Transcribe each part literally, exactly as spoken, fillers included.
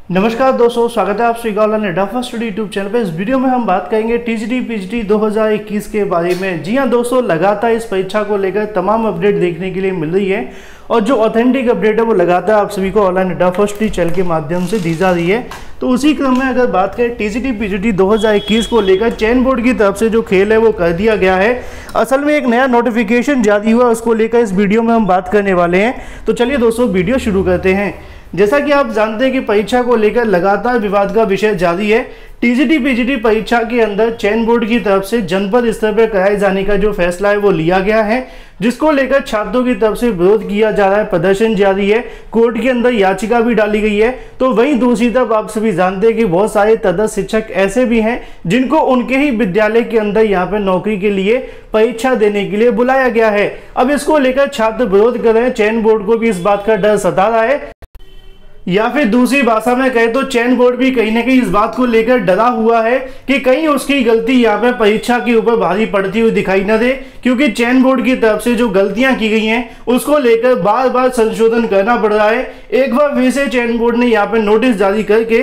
नमस्कार दोस्तों, स्वागत है आप सभी का ऑनलाइन डाफा स्टडी यूट्यूब चैनल पे। इस वीडियो में हम बात करेंगे टीजीटी पीजीटी दो हज़ार इक्कीस के बारे में। जी हां दोस्तों, लगातार इस परीक्षा को लेकर तमाम अपडेट देखने के लिए मिल रही है और जो ऑथेंटिक अपडेट है वो लगातार आप सभी को ऑनलाइन डाफा स्टडी चैनल के माध्यम से दी जा रही है। तो उसी क्रम में अगर बात करें टीजीटी पीजीटी दो हज़ार इक्कीस को लेकर चयन बोर्ड की तरफ से जो खेल है वो कर दिया गया है। असल में एक नया नोटिफिकेशन जारी हुआ, उसको लेकर इस वीडियो में हम बात करने वाले हैं। तो चलिए दोस्तों वीडियो शुरू करते हैं। जैसा कि आप जानते हैं कि परीक्षा को लेकर लगातार विवाद का विषय जारी है। टीजीटी पीजीटी परीक्षा के अंदर चयन बोर्ड की तरफ से जनपद स्तर पर कराए जाने का जो फैसला है वो लिया गया है, जिसको लेकर छात्रों की तरफ से विरोध किया जा रहा है, प्रदर्शन जारी है, कोर्ट के अंदर याचिका भी डाली गई है। तो वहीं दूसरी तरफ आप सभी जानते हैं कि बहुत सारे तदस्थ शिक्षक ऐसे भी हैं जिनको उनके ही विद्यालय के अंदर यहाँ पे नौकरी के लिए परीक्षा देने के लिए बुलाया गया है। अब इसको लेकर छात्र विरोध कर रहे हैं, चयन बोर्ड को भी इस बात का डर सता रहा है, या फिर दूसरी भाषा में कहें तो चयन बोर्ड भी कहीं ना कहीं इस बात को लेकर डरा हुआ है कि कहीं उसकी गलती यहाँ पे परीक्षा के ऊपर भारी पड़ती हुई दिखाई न दे, क्योंकि चयन बोर्ड की तरफ से जो गलतियां की गई हैं उसको लेकर बार बार संशोधन करना पड़ रहा है। एक बार फिर से चयन बोर्ड ने यहाँ पे नोटिस जारी करके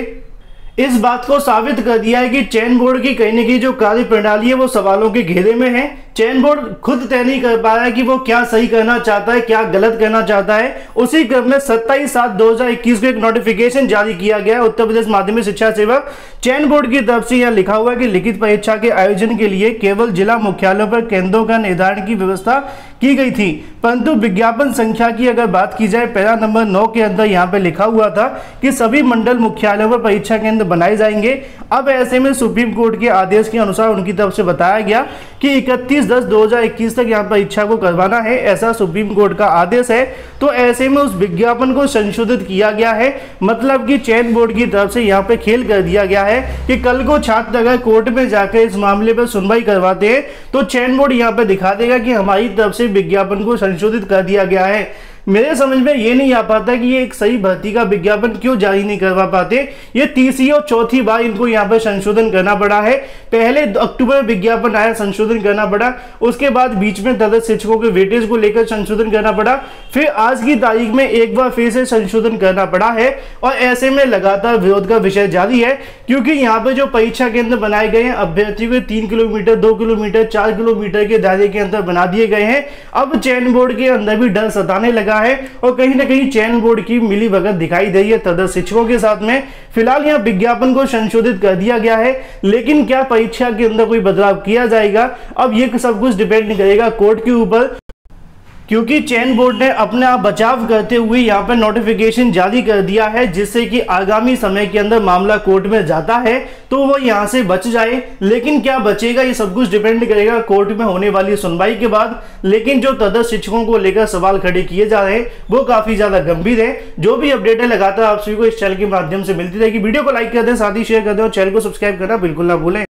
इस बात को साबित कर दिया है कि चयन बोर्ड की कहीं न कहीं जो कार्य प्रणाली है वो सवालों के घेरे में है। चयन बोर्ड खुद तय नहीं कर पा रहा है कि वो क्या सही करना चाहता है, क्या गलत करना चाहता है। उसी क्रम में सत्ताईस सात दो हजार इक्कीस को एक नोटिफिकेशन जारी किया गया है उत्तर प्रदेश माध्यमिक शिक्षा सेवा चयन बोर्ड की तरफ से। यह लिखा हुआ है कि लिखित परीक्षा के आयोजन के लिए केवल जिला मुख्यालयों पर केंद्रों का निर्धारण की व्यवस्था की गई थी, परंतु विज्ञापन संख्या की अगर बात की जाए पैरा नंबर नौ के अंदर यहाँ पे लिखा हुआ था कि सभी मंडल मुख्यालयों पर परीक्षा केंद्र बनाए जाएंगे। अब ऐसे में सुप्रीम कोर्ट के आदेश के अनुसार उनकी तरफ से बताया गया कि इकतीस दस दो हजार इक्कीस तक यहाँ परीक्षा को करवाना है, ऐसा सुप्रीम कोर्ट का आदेश है। तो ऐसे में उस विज्ञापन को संशोधित किया गया है, मतलब कि चयन बोर्ड की तरफ से यहाँ पे खेल कर दिया गया है कि कल को छात्र अगर कोर्ट में जाकर इस मामले पर सुनवाई करवाते हैं तो चयन बोर्ड यहाँ पे दिखा देगा कि हमारी तरफ से विज्ञापन को संशोधित कर दिया गया है। मेरे समझ में ये नहीं आ पाता कि ये एक सही भर्ती का विज्ञापन क्यों जारी नहीं करवा पाते। ये तीसरी और चौथी बार इनको यहाँ पर संशोधन करना पड़ा है। पहले अक्टूबर में विज्ञापन आया, संशोधन करना पड़ा, उसके बाद बीच में तदस्थ शिक्षकों के वेटेज को लेकर संशोधन करना पड़ा, फिर आज की तारीख में एक बार फिर से संशोधन करना पड़ा है। और ऐसे में लगातार विरोध का विषय जारी है, क्योंकि यहाँ पे जो परीक्षा केंद्र बनाए गए हैं अभ्यर्थियों के तीन किलोमीटर दो किलोमीटर चार किलोमीटर के दायरे के अंदर बना दिए गए हैं। अब चयन बोर्ड के अंदर भी डर सताने लगा है और कहीं ना कहीं चयन बोर्ड की मिली भगत दिखाई दे रही है तदस्थ शिक्षकों के साथ में। फिलहाल यहाँ विज्ञापन को संशोधित कर दिया गया है, लेकिन क्या परीक्षा के अंदर कोई बदलाव किया जाएगा, अब ये सब कुछ डिपेंड करेगा कोर्ट के ऊपर, क्योंकि चयन बोर्ड ने अपने आप बचाव करते हुए यहाँ पर नोटिफिकेशन जारी कर दिया है, जिससे कि आगामी समय के अंदर मामला कोर्ट में जाता है तो वो यहाँ से बच जाए। लेकिन क्या बचेगा ये सब कुछ डिपेंड करेगा कोर्ट में होने वाली सुनवाई के बाद। लेकिन जो तदस्थ शिक्षकों को लेकर सवाल खड़े किए जा रहे हैं वो काफी ज्यादा गंभीर है। जो भी अपडेट है लगातार आप सभी को इस चैनल के माध्यम से मिलती रहेगी। वीडियो को लाइक कर दें, साथ ही शेयर कर दें और चैनल को सब्सक्राइब करना बिल्कुल ना भूलें।